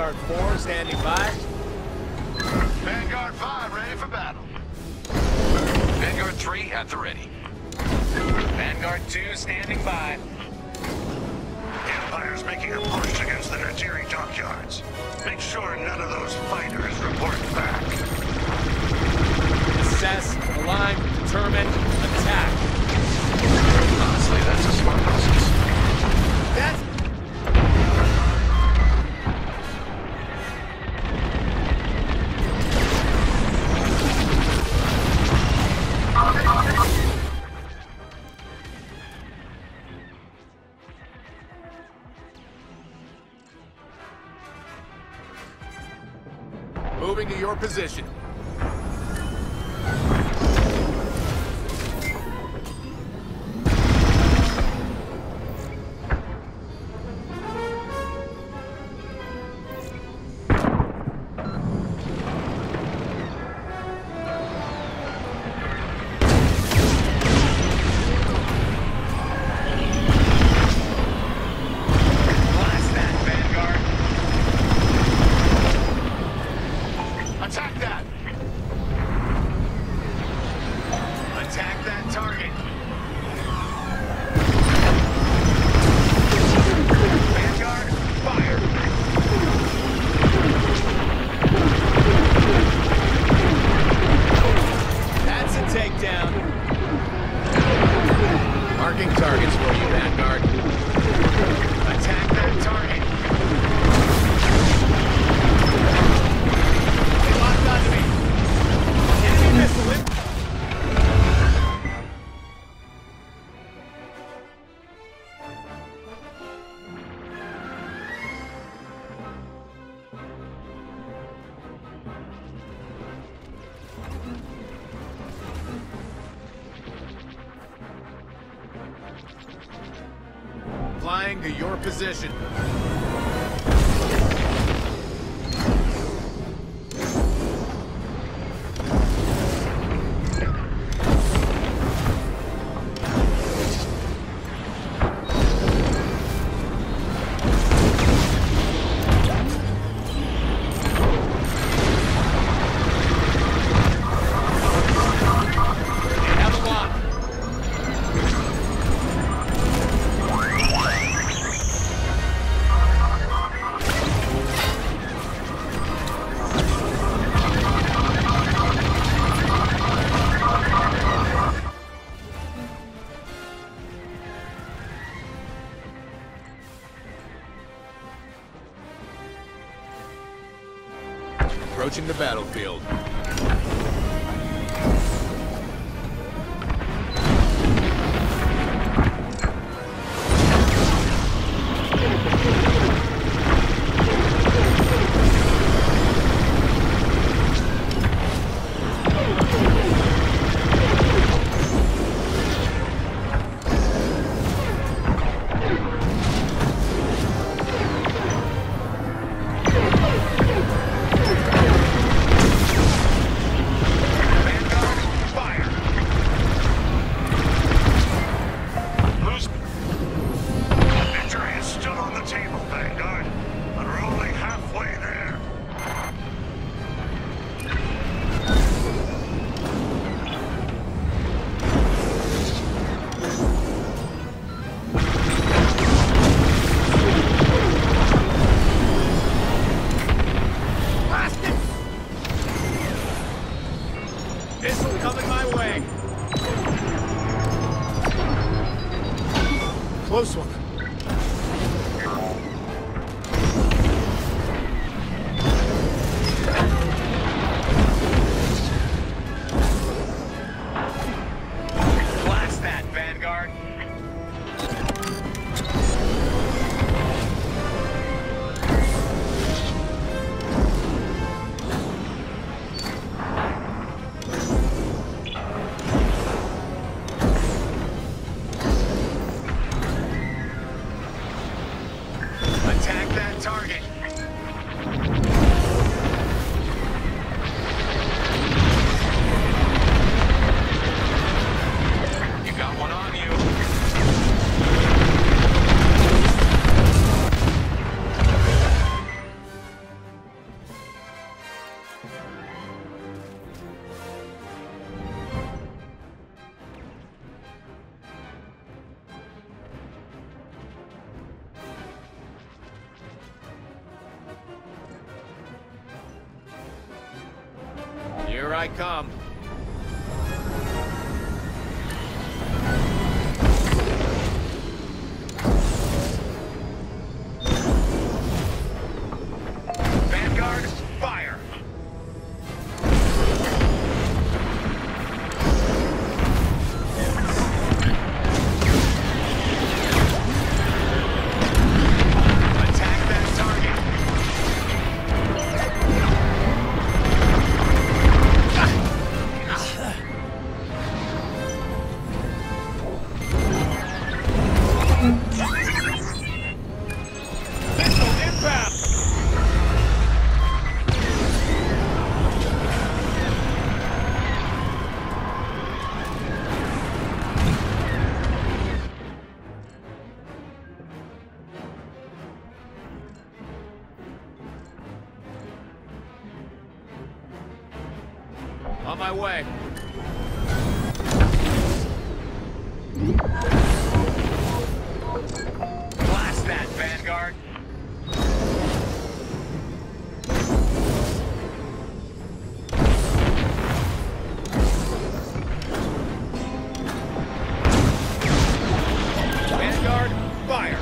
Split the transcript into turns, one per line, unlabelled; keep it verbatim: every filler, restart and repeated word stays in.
Vanguard four standing by.
Vanguard five ready for battle.
Vanguard three at the ready. Vanguard two standing by.
Empire's making a push against the Najiri dockyards. Make sure none of those fighters report back.
Assess, align, determine, attack.
Honestly, that's a smart process.
That's... Moving to your position. Targets for you, Vanguard. Attack that target. They locked onto me. Enemy missile in. Flying to your position. Approaching the battlefield. Missile coming my way. Close one. Blast that, Vanguard. Here I come.
Vanguard, fire! Attack that target!
Missile inbound! On my way.
Blast that, Vanguard!
Vanguard, fire!